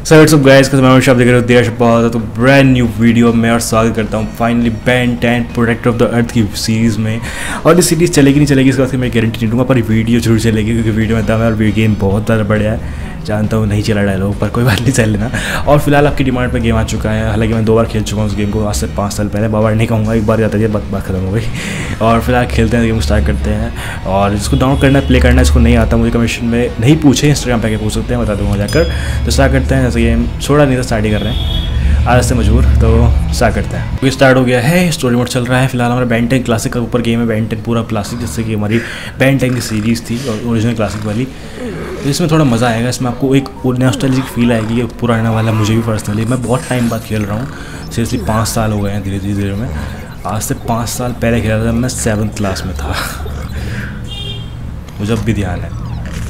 So what's up guys, कैसे मैं देख रहे हो देश बहुत है तो ब्रांड न्यू वीडियो में और स्वागत करता हूँ finally Ben 10 protector of the earth की सीरीज़ में। और ये सीरीज़ चलेगी नहीं चलेगी इसका मैं गारंटी नहीं दूंगा, पर वीडियो जरूर चलेगी क्योंकि वीडियो में दम है और गेम बहुत ज़्यादा बढ़िया है। जानता हूँ नहीं चला डायलॉग, पर कोई बात नहीं, चल लेना। और फिलहाल आपकी डिमांड पर गेम आ चुका है। हालांकि मैं 2 बार खेल चुका हूँ उस गेम को, आज से 5 साल पहले। बार नहीं कहूँगा, एक बार जाता है बात खत्म हो गई। और फिलहाल खेलते हैं, गेम स्टार्ट करते हैं। और इसको डाउनलोड करना प्ले करना इसको नहीं आता मुझे, कमीशन में नहीं पूछे, इंस्टाग्राम पे पूछ सकते हैं, बता दूँगा जाकर। तो स्टार्ट करते हैं। जैसे गेम छोड़ा नहीं था, स्टार्ट ही कर रहे हैं आज से मजबूर, तो स्टार्ट करते हैं। ये स्टार्ट हो गया है, स्टोरी मोड चल रहा है। फिलहाल हमारा Ben 10 क्लासिक का ऊपर गेम है। Ben 10 पूरा क्लासिक, जैसे कि हमारी Ben 10 की सीरीज़ थी और ओरिजिनल क्लासिक वाली। तो इसमें थोड़ा मज़ा आएगा, इसमें आपको एक नॉस्टैल्जिक फील आएगी। ये पुराना वाला मुझे भी पर्सनली, मैं बहुत टाइम बाद खेल रहा हूँ। सीरियसली 5 साल हो गए हैं धीरे धीरे में। आज से 5 साल पहले खेला था, मैं 7th क्लास में था। मुझे अब भी ध्यान है।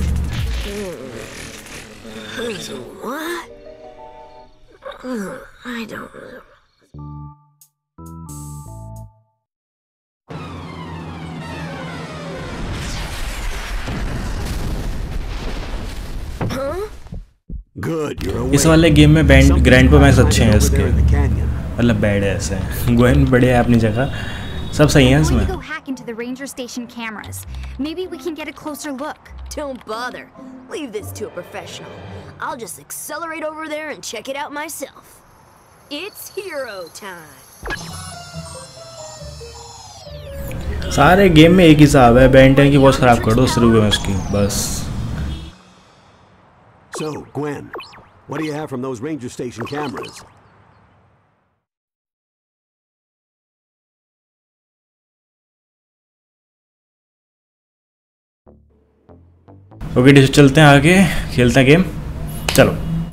I don't know. Good, you're awake. इस वाले गेम में ग्रैंड पे मैच अच्छे हैं इसके, मतलब बैड है ऐसे। गोएन बड़े है अपनी जगह, सब सही है इसमें। Go hack into the ranger station cameras. Maybe we can get a closer look. Don't bother. Leave this to a professional. I'll just accelerate over there and check it out myself. It's hero time. सारे game में एक ही हिसाब है, Ben 10 की watch खराब कर दो शुरू में उसकी बस। So, Gwen, what do you have from those ranger station cameras? Okay, चलते हैं आगे, खेलते हैं गेम, चलो।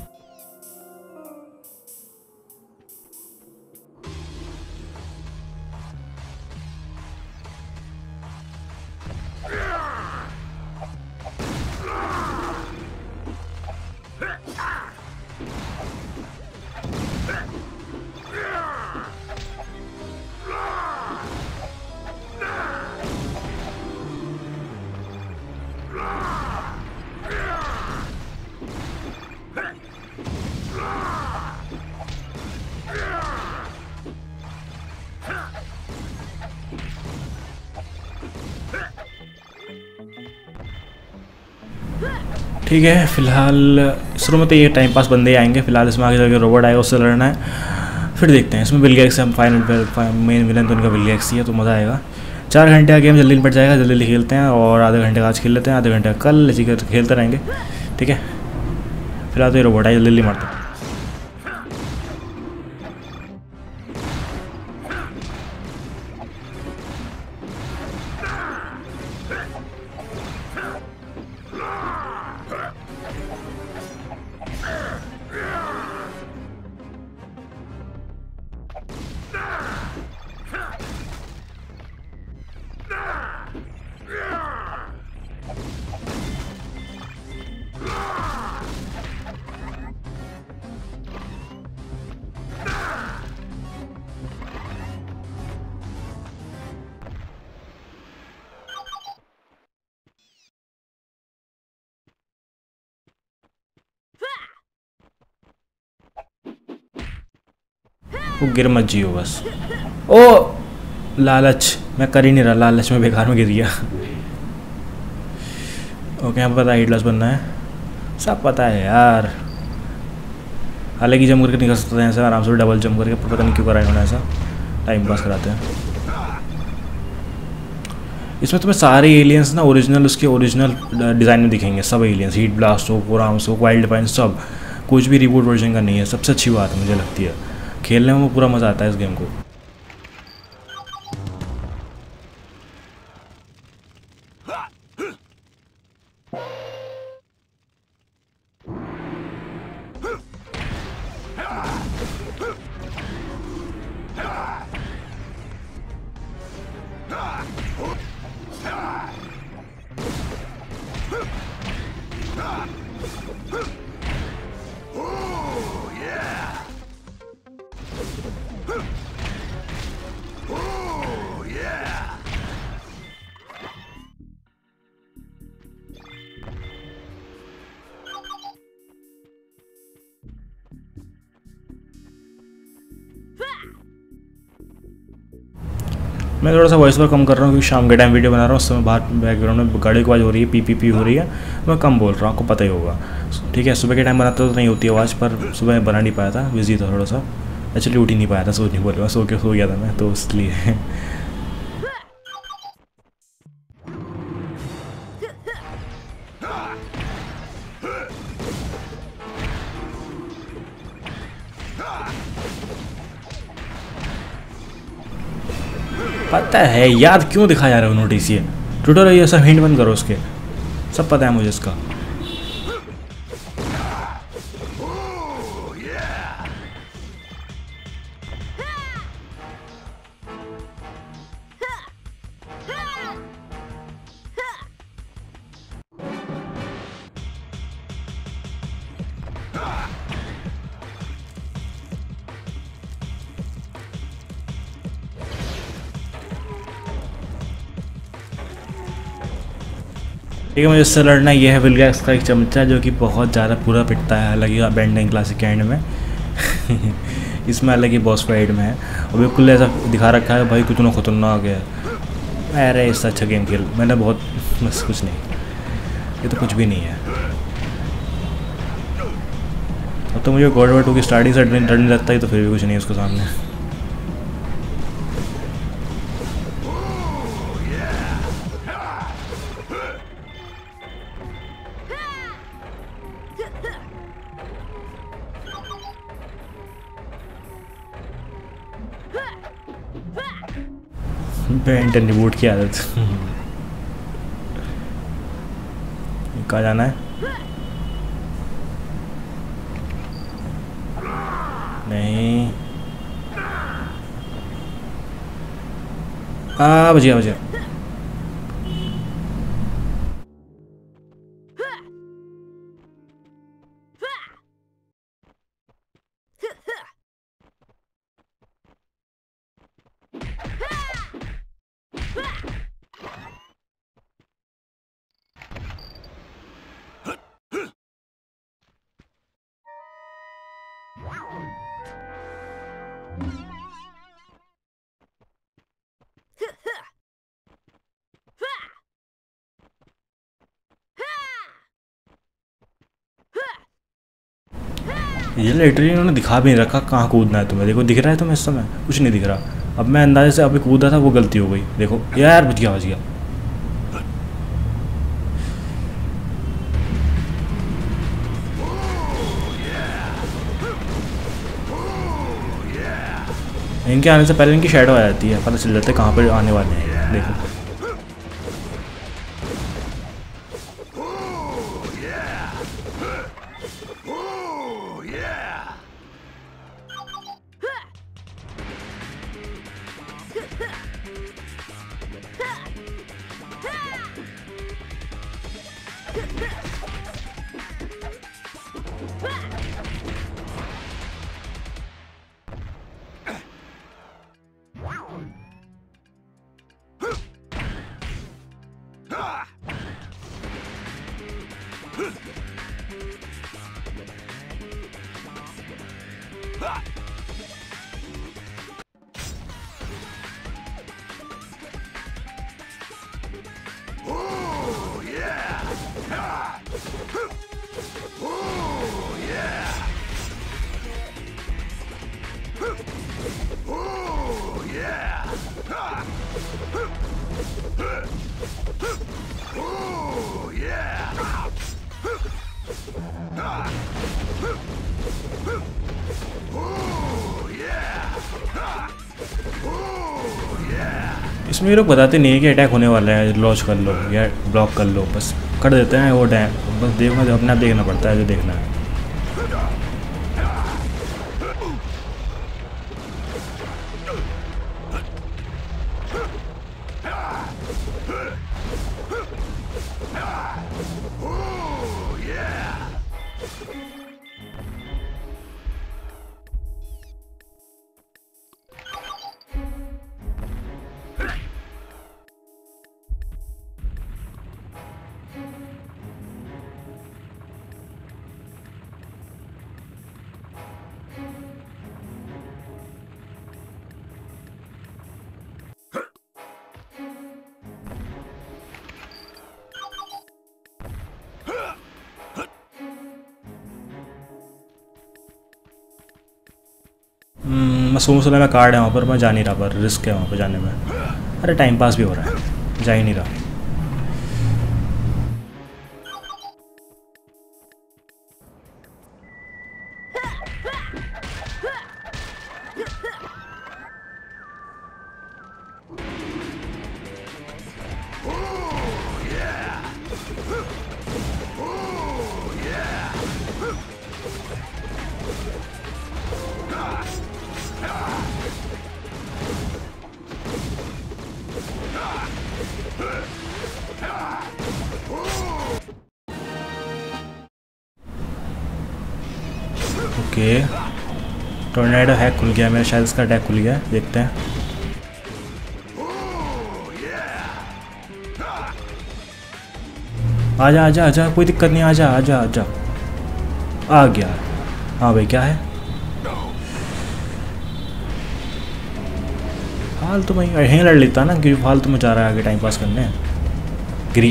ठीक है, फिलहाल शुरू में तो ये टाइम पास बंदे आएंगे। फिलहाल इसमें आगे जाके रोबोट आएगा, उससे लड़ना है। फिर देखते हैं, इसमें बिल गेट्स हम फाइनल मेन विलन तो उनका बिल गेट्स ही है, तो मज़ा आएगा। 4 घंटे का गेम जल्दी निपट जाएगा, जल्दी खेलते हैं। और आधे घंटे का आज खेल लेते हैं, आधे घंटे का कल, ऐसे खेलते रहेंगे। ठीक है, फिलहाल तो ये रोबोट आए, जल्दी मारते हैं। वो गिर मत जियो बस। ओ लालच, मैं कर ही नहीं रहा, लालच में बेकार में गिर गया। ओके, यहाँ पर पता है हिट लॉस बनना है, सब पता है यार। हालांकि जंप करके निकल सकते हैं ऐसे आराम से, डबल जंप करके, पता नहीं क्यों करा इन्होंने ऐसा, टाइम पास कराते हैं। इसमें तुम्हें सारे एलियंस ना ओरिजिनल, उसके ओरिजिनल डिज़ाइन में दिखेंगे सब एलियंस। हीट ब्लास्ट हो, कोराम्स हो, वाइल्ड डिफाइन, सब कुछ भी रिबूट वर्जन का नहीं है। सबसे अच्छी बात है मुझे लगती है, खेलने में पूरा मज़ा आता है इस गेम को। मैं थोड़ा सा वॉइस ओवर कम कर रहा हूँ क्योंकि शाम के टाइम वीडियो बना रहा हूँ, उस समय बाहर बैकग्राउंड में गाड़ी की आवाज़ हो रही है, पी हो रही है, मैं कम बोल रहा हूँ, आपको पता ही होगा। ठीक है, सुबह के टाइम बनाता तो नहीं होती आवाज़, पर सुबह बना नहीं पाया था, बिजी था थोड़ा सा, एक्चुअली उठ ही नहीं पाया था, सो नहीं बोलूँगा, सो गया था मैं, तो इसलिए। पता है याद क्यों दिखाया जा रहा है नोटिस, ये ट्यूटोरियल ये सब हिंट बंद करो उसके, सब पता है मुझे इसका। ठीक है, मुझे इससे लड़ना ये है विलगैक्स का एक चमचा जो कि बहुत ज़्यादा पूरा पिटता है, अलग ही बेंडिंग क्लासिक के एंड में। इसमें अलग ही बॉस फाइट में है, और बिल्कुल ऐसा दिखा रखा है भाई कितना खतरनाक है। अरे इससे अच्छा गेम खेल मैंने बहुत, बस कुछ नहीं, ये तो कुछ भी नहीं है। अब तो मुझे गॉड ऑफ वॉर 2 की स्टार्टिंग से डरने लगता है, तो फिर भी कुछ नहीं है उसके सामने। बेंट एंड रिबूट की आदत। कहाँ जाना है? नहीं, बजिया बजिया। ये लिटरली उन्होंने दिखा भी नहीं रखा कहाँ कूदना है तुम्हें। देखो दिख रहा है तुम्हें इस समय? कुछ नहीं दिख रहा। अब मैं अंदाजे से अभी कूदा था, वो गलती हो गई। देखो यार, बच गया बच गया। इनके आने से पहले इनकी शैडो आ जाती है, पता चल जाता है कहाँ पर आने वाले हैं। देखो इसमें ये लोग बताते नहीं है कि अटैक होने वाला है, लॉन्च कर लो या ब्लॉक कर लो, बस कर देते हैं वो डैम। बस देखना, अपने आप देखना पड़ता है जो देखना है। मैं सोचने में कार्ड है वहाँ पर, मैं जा नहीं रहा, पर रिस्क है वहाँ पर जाने में। अरे टाइम पास भी हो रहा है, जा ही नहीं रहा। ओके, टोर्नेडो हैक खुल गया मेरा, शायद इसका अटैक खुल गया, देखते हैं। आजा आजा आजा, कोई दिक्कत नहीं, आजा आजा आजा। आ गया। हाँ भाई क्या है? फालतू में यहीं लड़ लेता ना, क्योंकि फालतू में जा रहा है आगे टाइम पास करने। गिरी।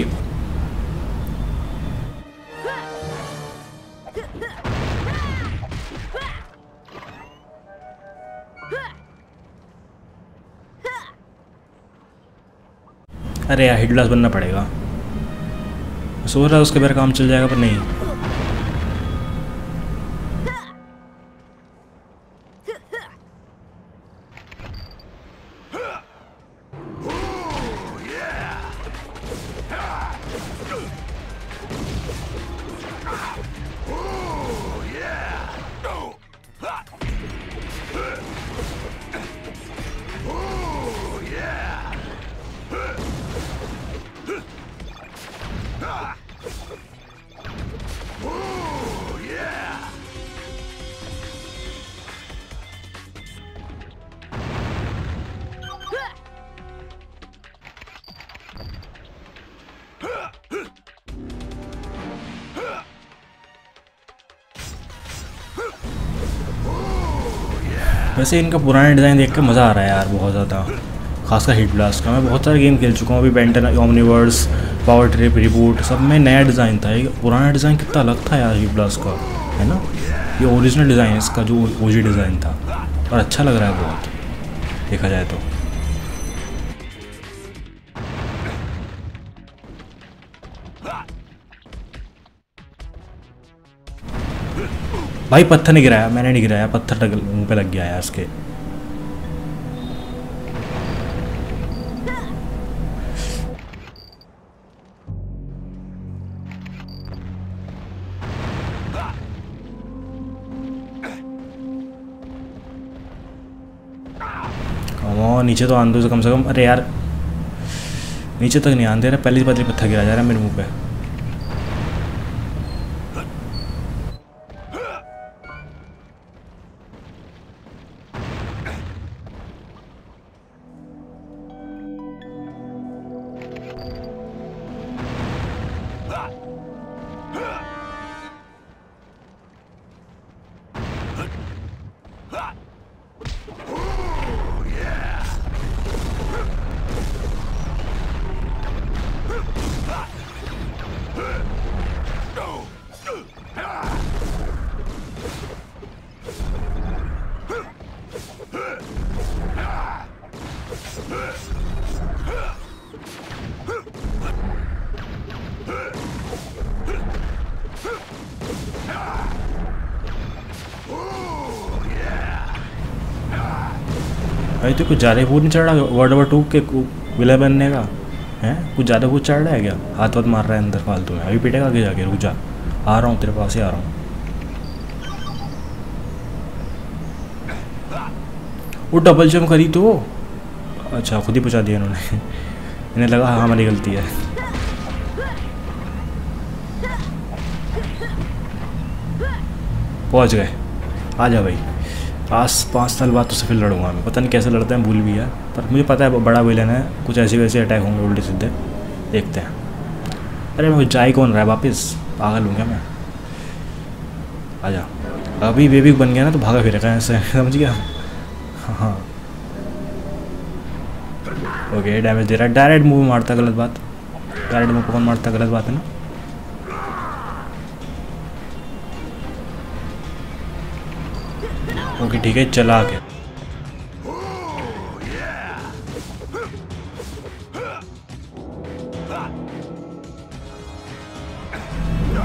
अरे यार हिट ग्लास बनना पड़ेगा। सोच रहा है उसके मेरा काम चल जाएगा, पर नहीं। वैसे इनका पुराना डिज़ाइन देख कर मज़ा आ रहा है यार, बहुत ज़्यादा, खासकर हिट ब्लास्ट का। मैं बहुत सारे गेम खेल चुका हूँ अभी, Ben ten, Omniverse, power trip, reboot, सब में नया डिज़ाइन था। ये पुराना डिज़ाइन कितना अलग था यार हिट ब्लास्ट का, है ना? ये ओरिजिनल डिज़ाइन है इसका, जो ओजी डिज़ाइन था, और अच्छा लग रहा है बहुत, देखा जाए तो। भाई पत्थर नहीं गिराया, मैंने नहीं गिराया, पत्थर मुंह पे लग गया यार इसके। नीचे तो आन दो कम से कम। अरे यार नीचे तक नहीं आन दे रहा, पहली पतली पत्थर गिरा जा रहा है मेरे मुंह पे। भाई तो कुछ ज़्यादा भूत नहीं चढ़ रहा वर्ल्ड वॉर 2 के विलन बनने का है? कुछ ज़्यादा भूत चढ़ रहा है क्या? हाथ वाथ मार रहा है अंदर फालतू में, अभी पीटेगा आगे जाके। रुक जा, आ रहा हूँ तेरे पास ही आ रहा हूँ। वो डबल जंप करी तो, अच्छा खुद ही पहुँचा दिया इन्होंने। इन्हें लगा हाँ हमारी गलती है। पहुँच गए, आ जा भाई। आज 5 साल बाद तो फिर लड़ूंगा मैं, पता नहीं कैसे लड़ते हैं, भूल भी है, पर मुझे पता है बड़ा विलन है, कुछ ऐसे वैसे अटैक होंगे उल्टे सीधे, देखते हैं। अरे मैं जा ही कौन रहा है वापस, पागल हूँ क्या मैं? आजा, अभी बेबी बन गया ना तो भागा फिरेगा ऐसे, समझ गया? हाँ ओके, डैमेज दे रहा है, डायरेक्ट मूव मारता, गलत बात। डायरेक्ट मूव कौन मारता, गलत बात है ना। ओके ठीक है, चला के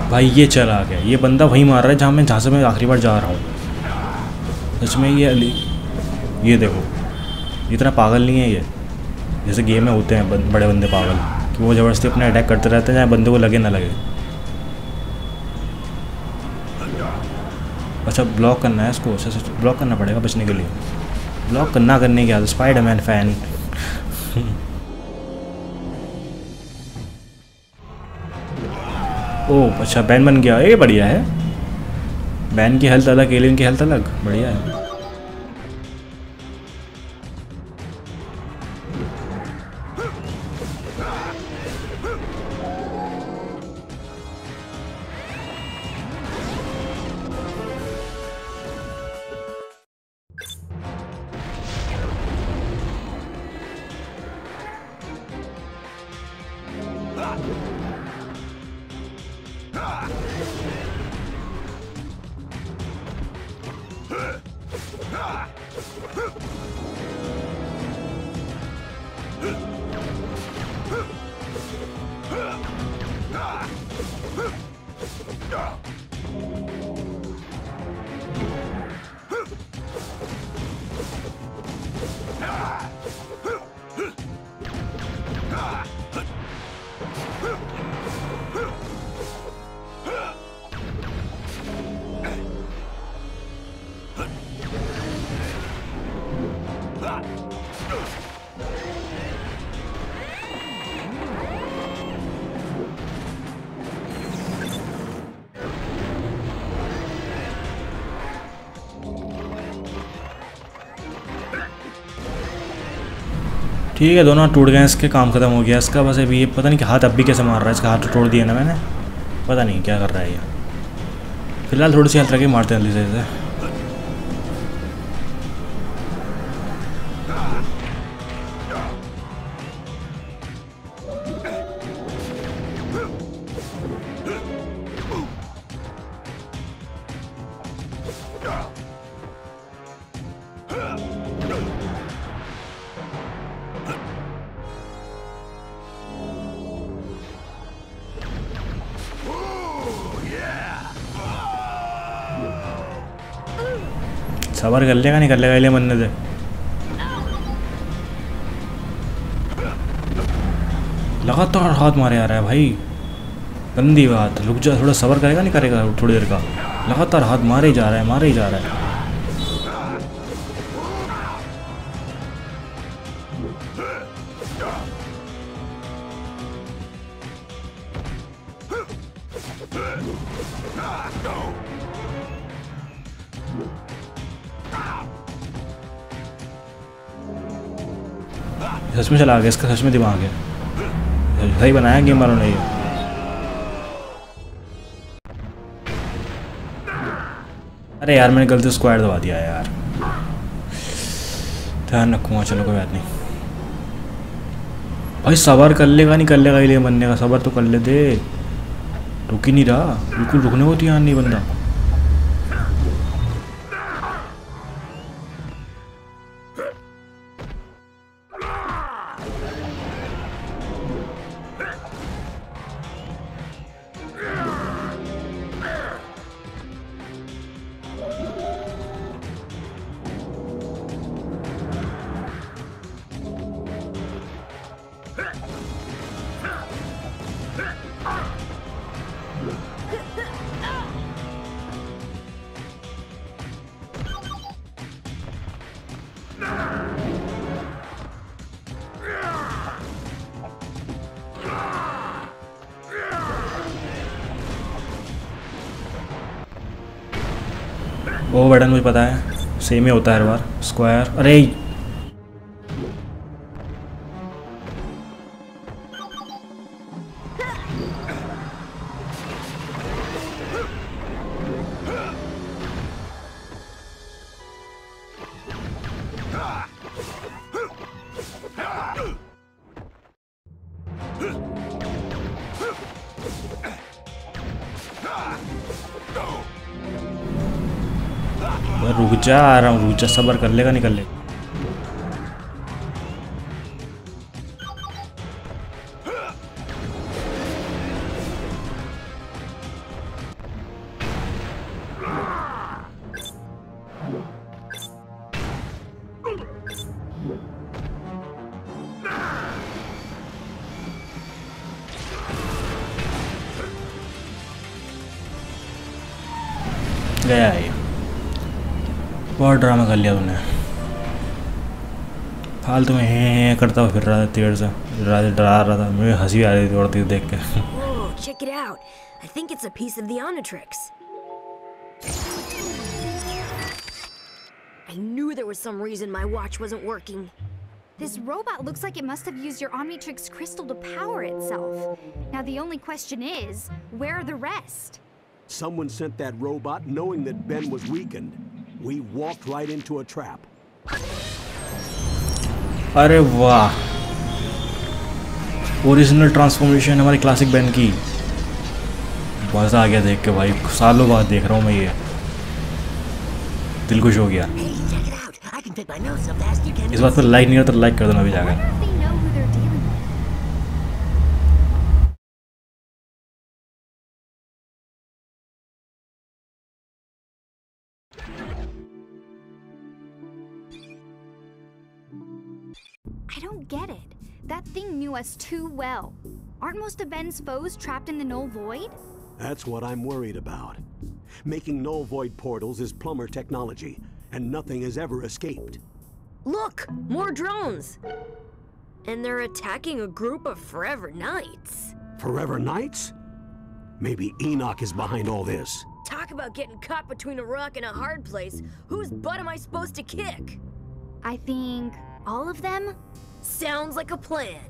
भाई ये चला गया, ये बंदा वहीं मार रहा है जहाँ से मैं आखिरी बार जा रहा हूँ। सच में ये देखो, इतना पागल नहीं है ये, जैसे गेम में होते हैं बड़े बंदे पागल कि वो ज़बरदस्ती अपने अटैक करते रहते हैं चाहे बंदे को लगे ना लगे। अच्छा ब्लॉक करना है इसको, अच्छा ब्लॉक करना पड़ेगा बचने के लिए। ब्लॉक करने के बाद स्पाइडरमैन फ़ैन। ओह अच्छा बैन बन गया, ये बढ़िया है। बैन की हेल्थ अलग, एलियन की हेल्थ अलग, बढ़िया है। ठीक है, दोनों टूट गए, इसके काम खत्म हो गया इसका। बस अभी ये पता नहीं कि हाथ अब भी कैसे मार रहा है, इसका हाथ तो तोड़ दिया ना मैंने, पता नहीं क्या कर रहा है ये। फिलहाल थोड़ी सी हेल्थ रखी, मारते हैं जल्दी से। सबर कर लेगा, नहीं कर लेगा, लिए बनने दे। लगातार हाथ मारे आ रहा है भाई, गंदी बात। रुक जा, थोड़ा सबर करेगा, नहीं करेगा थोड़ी देर का। लगातार हाथ मारे ही जा रहा है, मारे ही जा रहा है। सच में चला गया, इसका सच में दिमाग है, सही बनाया गेम वालों ने ये। अरे यार मैंने गलती से स्क्वायर दबा दिया यार, ध्यान रखूँगा। चलो कोई बात नहीं भाई, सबर कर लेगा, नहीं कर लेगा ये बनने का, सबर तो कर ले दे। रुक ही नहीं रहा, बिल्कुल रुकने को तैयार नहीं बंदा। वो बटन मुझे पता है, सेम ही होता है हर बार। स्क्वायर, अरे रुक जा, आ रहा हूँ, रुक जा, सबर कर लेगा, नहीं कर लेगा। गया है ये। बहुत ड्रामा कर लिया तूने, फालतू में हे करता हुआ फिर रहा था, तेर से डरा रहा था। मुझे हंसी आ रही थी और देख के। Whoa, check it out. I think it's a piece of the Omnitrix. I knew there was some reason my watch wasn't working. This robot looks like it must have used your Omnitrix crystal to power itself. Now the only question is, where are the rest? Someone sent that robot knowing that Ben was weakened. We walked right into a trap. अरे वाह, original transformation हमारी classic Ben की। मज़ा आ गया देख के भाई, सालों बाद देख रहा हूँ मैं ये, दिल खुश हो गया। इस बात पर लाइक नहीं होता तो लाइक कर देना अभी जाकर। They know who they're dealing with. I don't get it. That thing knew us too well. Aren't most of Ben's foes trapped in the Null Void? That's what I'm worried about. Making null void portals is plumber technology, and nothing has ever escaped. Look, more drones. And they're attacking a group of Forever Knights. Forever Knights? Maybe Enoch is behind all this. Talk about getting caught between a rock and a hard place. Whose butt am I supposed to kick? I think all of them? Sounds like a plan.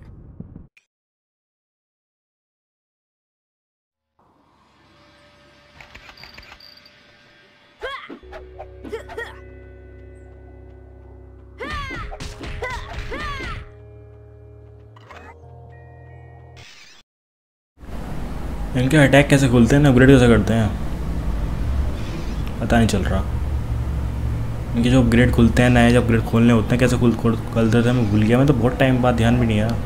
इनके attack कैसे खुलते हैं ना, upgrade कैसे करते हैं पता नहीं चल रहा। इनके जो अपग्रेड खुलते हैं, नए जो अपग्रेड खोलने होते हैं, कैसे खुलते थे मैं भूल गया। मैं तो बहुत टाइम बाद, ध्यान भी नहीं आया।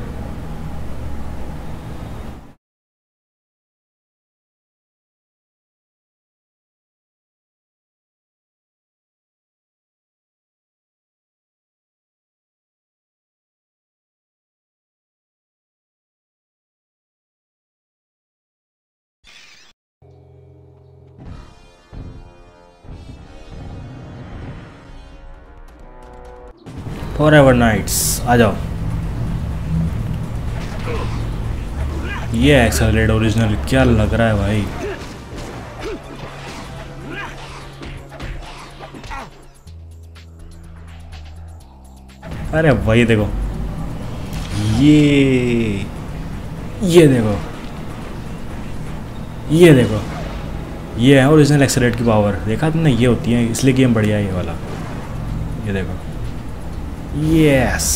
फॉरएवर नाइट्स आ जाओ। ये एक्सेलरेट ओरिजिनल क्या लग रहा है भाई। अरे वही देखो, ये देखो, ये देखो, ये है ओरिजिनल एक्सेलरेट की पावर। देखा तुमने, ये होती है, इसलिए गेम बढ़िया है ये वाला। ये देखो, यस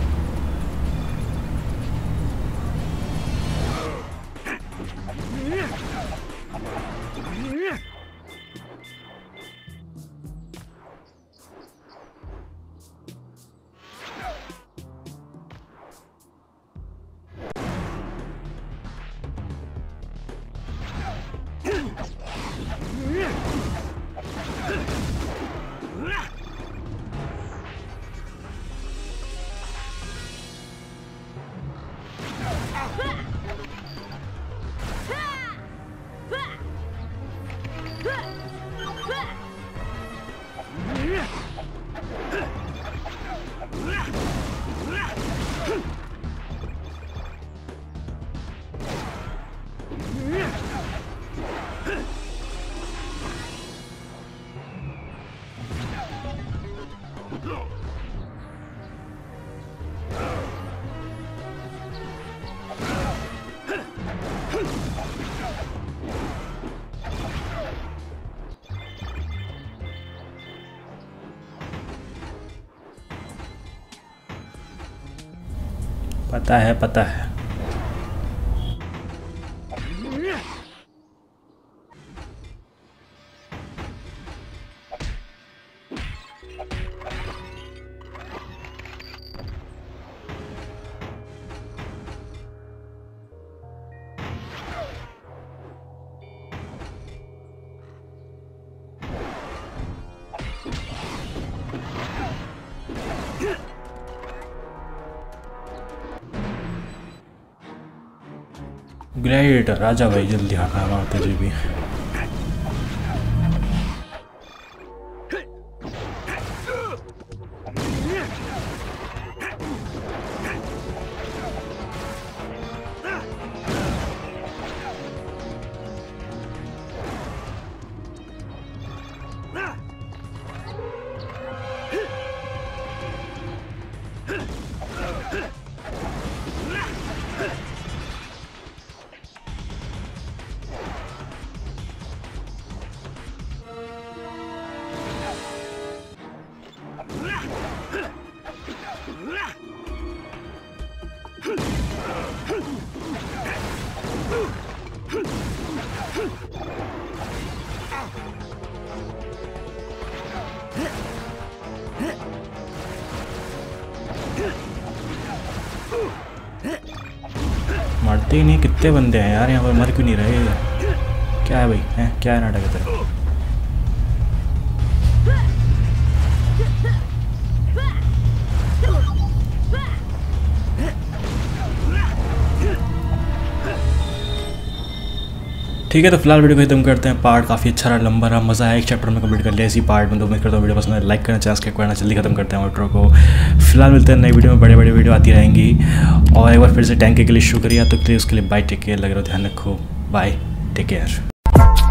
पता है, पता है। ग्लैडिएटर राजा भाई, जल्दी हाथ मारते जी भी। मरते ही नहीं, कितने बंदे हैं यार यहाँ पर, मर क्यों नहीं रहे? क्या है भाई, हैं क्या है नाटक है तेरा? ठीक है, तो फिलहाल वीडियो को खत्म करते हैं। पार्ट काफ़ी अच्छा रहा, लंबा रहा, मज़ा आया। एक चैप्टर में कंप्लीट कर लिया इसी पार्ट में। तो उम्मीद करता हूँ वीडियो पसंद है, लाइक करना, चैनल सब्सक्राइब करना। जल्दी खत्म करते हैं आउटरो को। फिलहाल मिलते हैं नई वीडियो में, बड़े बड़े वीडियो आती रहेंगी। और एक बार फिर से टैंक के लिए शुक्रिया। तो प्लीज़ उसके लिए बाय, टेक केयर, लग रहा हो, ध्यान रखो, बाय, टेक केयर।